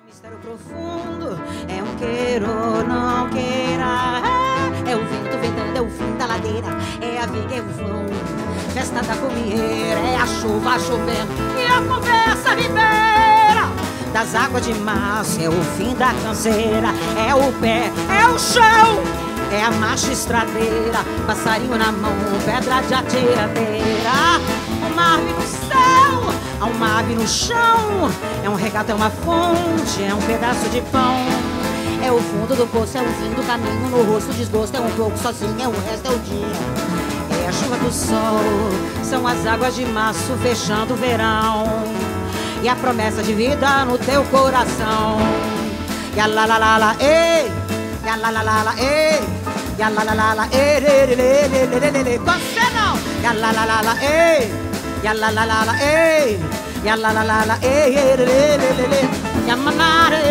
Mistério profundo, é um queira ou não queira. É o vento ventando, é o fim da ladeira, é a viga, é o vão, festa da comieira, é a chuva chovendo e a conversa ribeira das águas de março, é o fim da canseira, é o pé, é o chão, é a marcha estradeira, passarinho na mão, pedra de atiradeira, uma árvore no céu, há uma ave no chão, é um regato, é uma fonte, é um pedaço de pão, é o fundo do poço, é o fim do caminho, no rosto desgosto, é um pouco sozinho, é o resto é o dia, é a chuva do sol, são as águas de março fechando o verão, e a promessa de vida no teu coração, e a la la la la, ei, e a la la la la, ei, e a la la la la, ei, você não, e a la la la la, ei, e a la la la la, ei, e a la la la la, ei, e a manara, e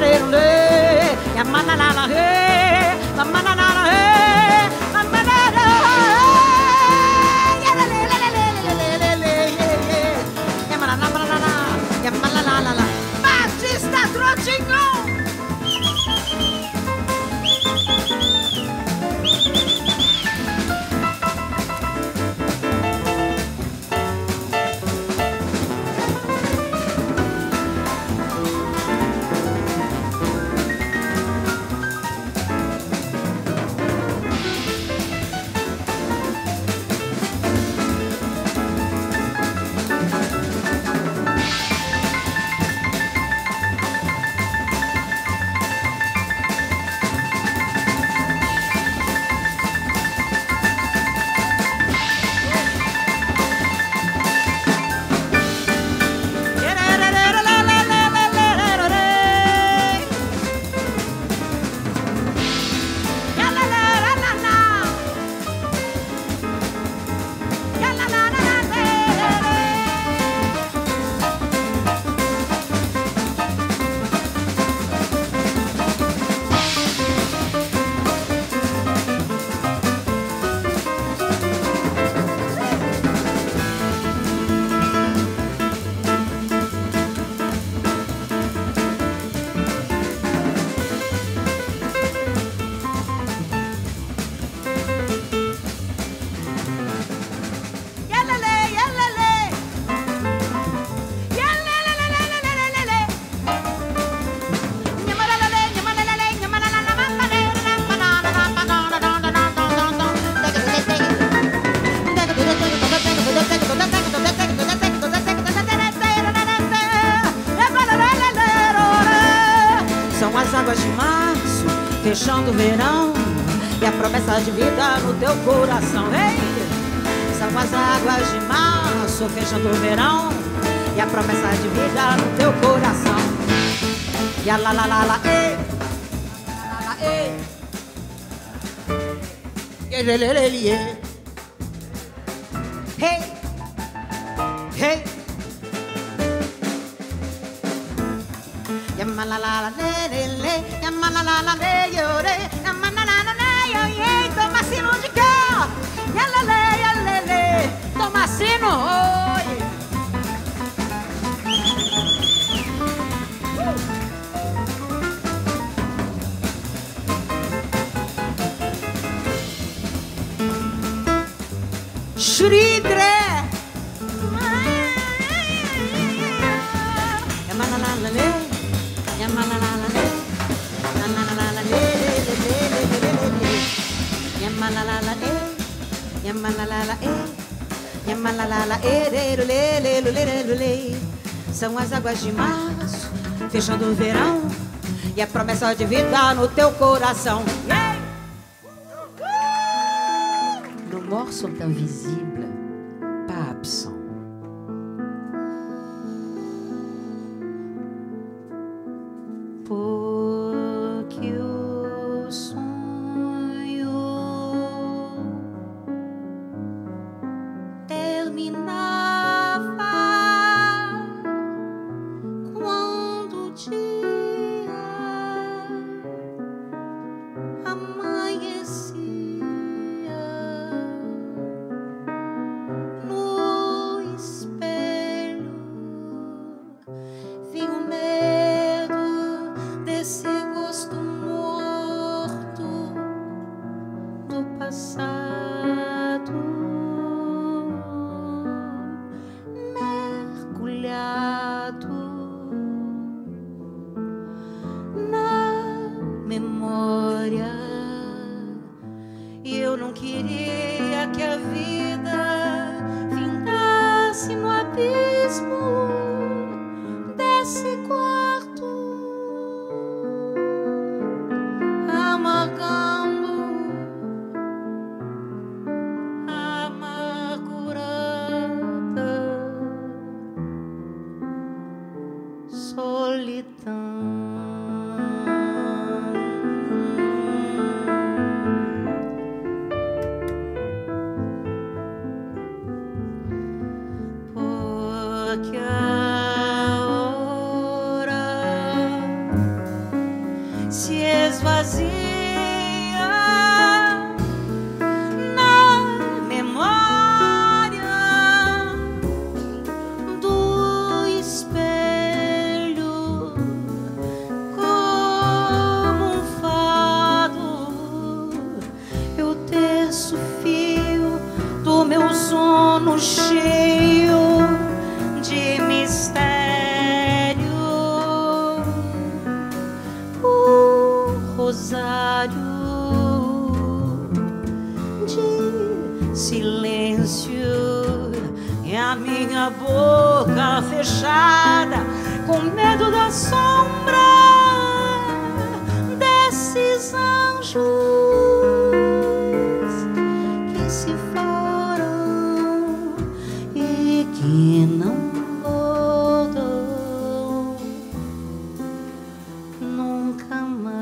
a manara, a manara, Batista Trotinho. São as águas de março fechando o verão e a promessa de vida no teu coração. Ei! São as águas de março fechando o verão e a promessa de vida no teu coração. E a la la la la, ei, la la la, ei, ei, lê, lê, lê, lê, hey, hey. Yamalala le le, yamalala le yore, yamalala le yo ye, Tomasino de cá, yalele, Tomasino, oi. Shridre, yamalala le. São as águas de março fechando o verão e a promessa de vida no teu coração. Le morts sont invisibles, pas absents. Porque o sonho terminava quando o dia amanhecia. telhado, na memória. E eu não queria que a vida findasse no abismo desse quarto, amargando a amargurada solidão. Porque a hora se esvazia na memória do espelho, como um fado. Eu desço o fio do meu sono cheio de mistério, o rosário de silêncio e a minha boca fechada com medo da sombra desses anjos que se foram e que não voltam nunca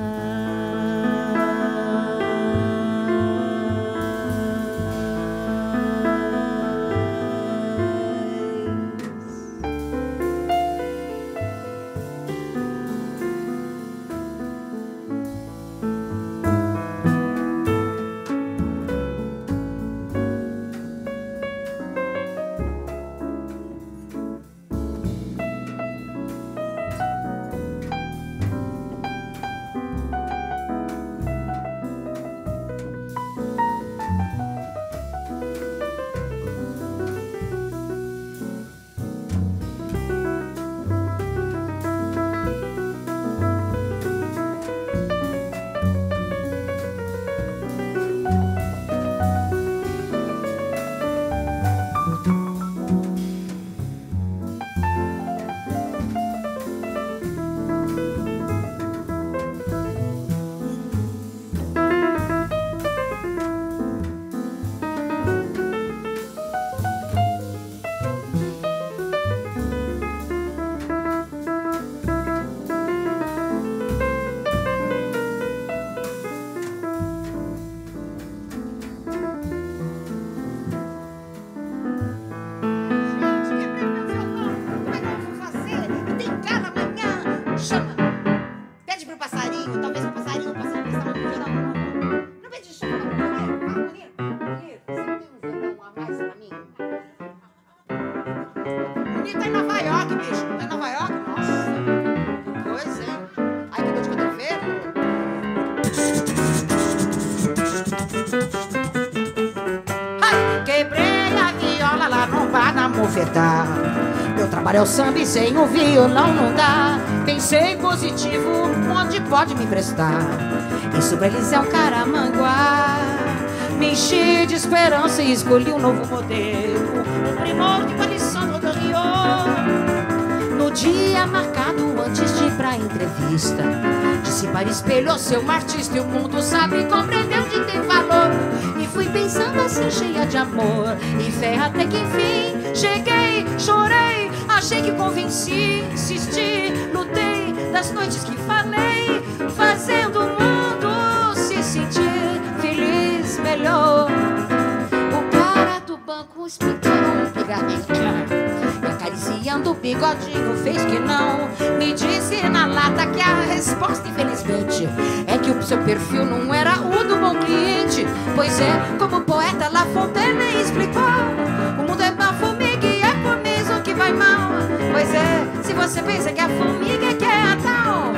Tá em Nova York, bicho. Tá em Nova York? Nossa. Que coisa, hein? Ai, que dor de cotovelo. Ai, quebrei a viola lá no bar da Mofetá. Meu trabalho é o samba e sem o violão não dá. Pensei positivo, onde pode me emprestar? Isso pra eles é um caramanguá. Me enchi de esperança e escolhi um novo modelo, um primor de Alessandro Del Rio. No dia marcado antes de ir pra entrevista, disse para espelho, seu artista, e o mundo sabe compreender onde tem valor. E fui pensando assim, cheia de amor e fé, até que enfim cheguei, chorei, achei que convenci, insisti, lutei, das noites que falei, fazendo o mundo se sentir feliz, melhor. O cara do banco explicou um pigarrinho e acariciando o bigodinho fez que não. Me disse na lata que a resposta, infelizmente, é que o seu perfil não era o do bom cliente. Pois é, como o poeta La Fontaine explicou, o mundo é uma formiga e é por mesmo que vai mal. Pois é, se você pensa que a formiga é que é a tal,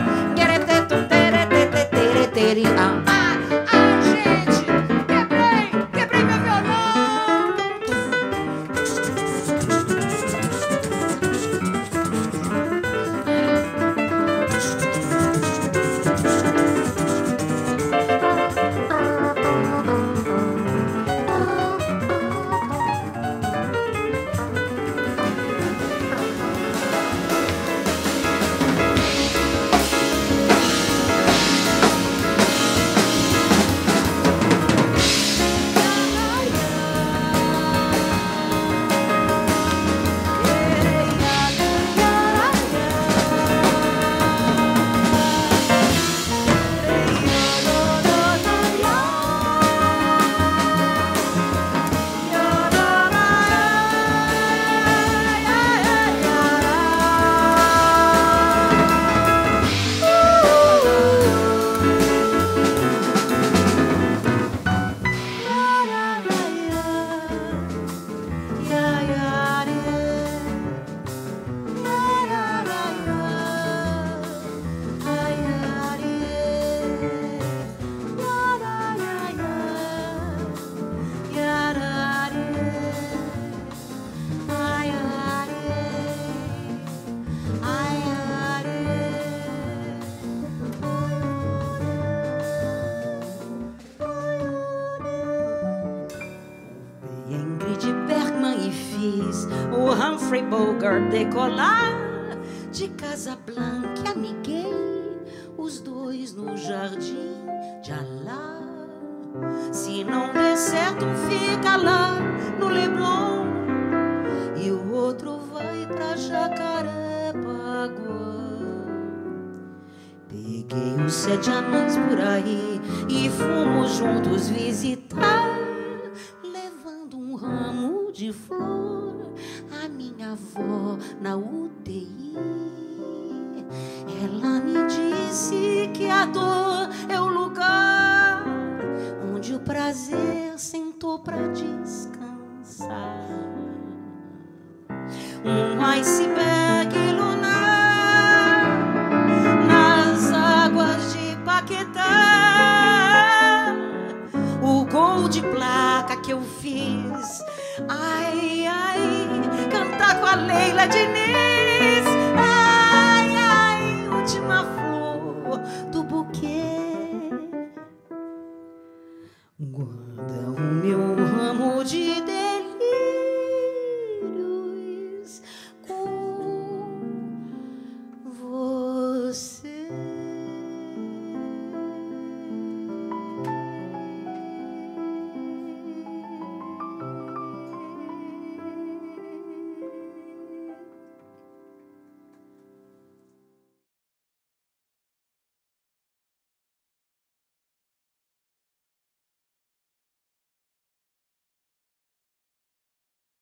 gente, quebrei meu violão. Bogart decolar de Casablanca, amiguei os dois no jardim de Alá. Se não der certo, fica lá no Leblon e o outro vai pra Jacarepaguá. Peguei os 7 anões por aí e fomos juntos visitar, levando um ramo de flor a minha avó na UTI. Ela me disse que a dor é o lugar onde o prazer sentou pra descansar. Um iceberg lunar nas águas de Paquetá, o gol de placa que eu fiz, ai, ai, cantar com a Leila Diniz.